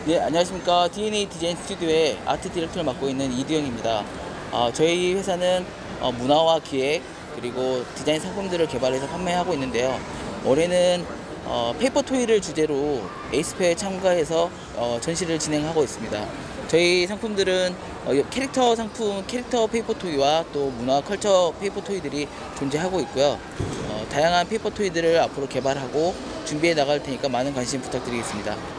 네, 안녕하십니까. DNA 디자인 스튜디오의 아트 디렉터를 맡고 있는 이두영입니다. 저희 회사는 문화와 기획 그리고 디자인 상품들을 개발해서 판매하고 있는데요. 올해는 페이퍼 토이를 주제로 에이스페어에 참가해서 전시를 진행하고 있습니다. 저희 상품들은 캐릭터 상품, 캐릭터 페이퍼 토이와 또 문화 컬처 페이퍼 토이들이 존재하고 있고요. 다양한 페이퍼 토이들을 앞으로 개발하고 준비해 나갈 테니까 많은 관심 부탁드리겠습니다.